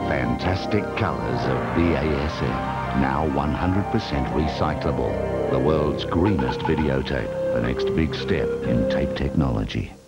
fantastic colours of BASF, now 100% recyclable. The world's greenest videotape, the next big step in tape technology.